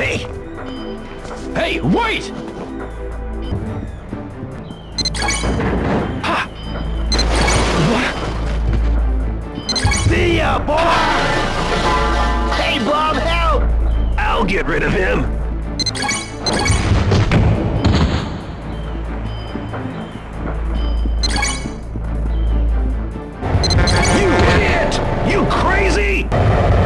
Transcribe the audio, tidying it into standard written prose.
Hey! Hey, wait! Ha! What? See ya, boy! Hey, Bob, help! I'll get rid of him. You idiot! You crazy!